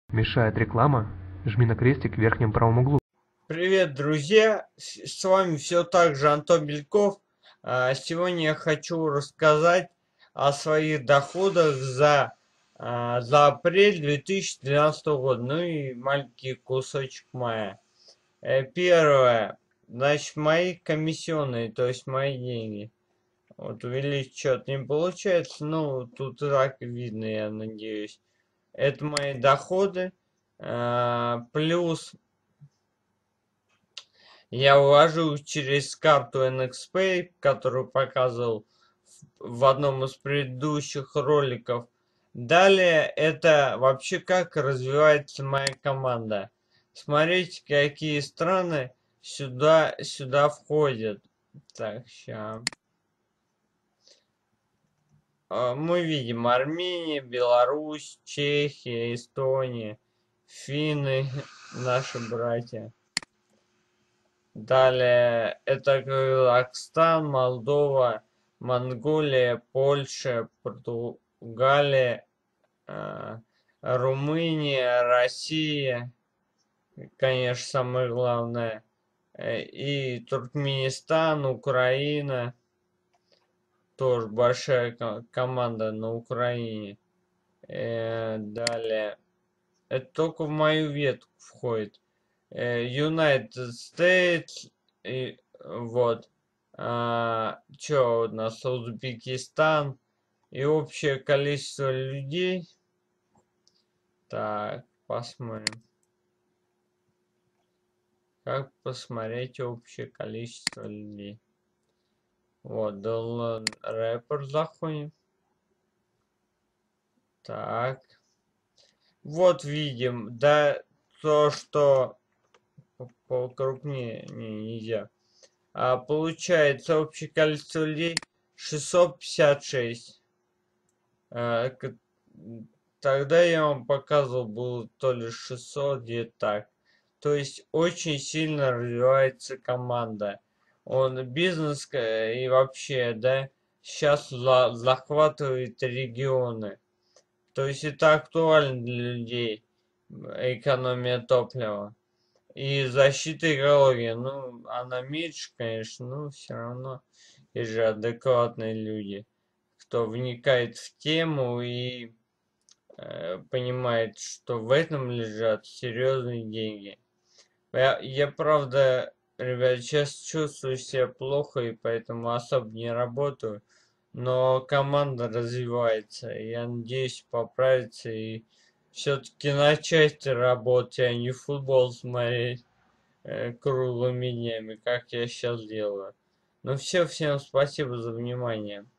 Мешает реклама? Жми на крестик в верхнем правом углу. Привет, друзья! С вами все так же Антон Бельков. Сегодня я хочу рассказать о своих доходах за апрель 2012 года. Ну и маленький кусочек мая. Первое. Значит, мои комиссионные, то есть мои деньги. Вот увеличить что-то не получается. Ну, тут и так видно, я надеюсь. Это мои доходы. Плюс я ввожу через карту NXPay, которую показывал в одном из предыдущих роликов. Далее это вообще как развивается моя команда. Смотрите, какие страны сюда входят. Так, сейчас. Мы видим Армения, Беларусь, Чехия, Эстония, финны, наши братья. Далее это Казахстан, Молдова, Монголия, Польша, Португалия, Румыния, Россия, конечно, самое главное, и Туркменистан, Украина, тоже большая команда на Украине. Далее, это только в мою ветку входит. United States, и вот, что у нас, Узбекистан, и общее количество людей. Так, посмотрим. Как посмотреть общее количество людей? Вот, Dollar Rapper заходим. Так. Вот видим, да, то, что покрупнее нельзя. Получается общее количество людей 656. Тогда я вам показывал, было то ли 600, где-то так. То есть очень сильно развивается команда. Он бизнес и вообще, да, сейчас захватывает регионы. То есть это актуально для людей, экономия топлива. И защита экологии, ну, она меньше, конечно, но все равно есть же адекватные люди, кто вникает в тему и понимает, что в этом лежат серьезные деньги. Я правда, ребят, сейчас чувствую себя плохо и поэтому особо не работаю, но команда развивается, и я надеюсь поправиться и все-таки начать работать, а не футбол смотреть круглыми днями, как я сейчас делаю. Ну все, всем спасибо за внимание.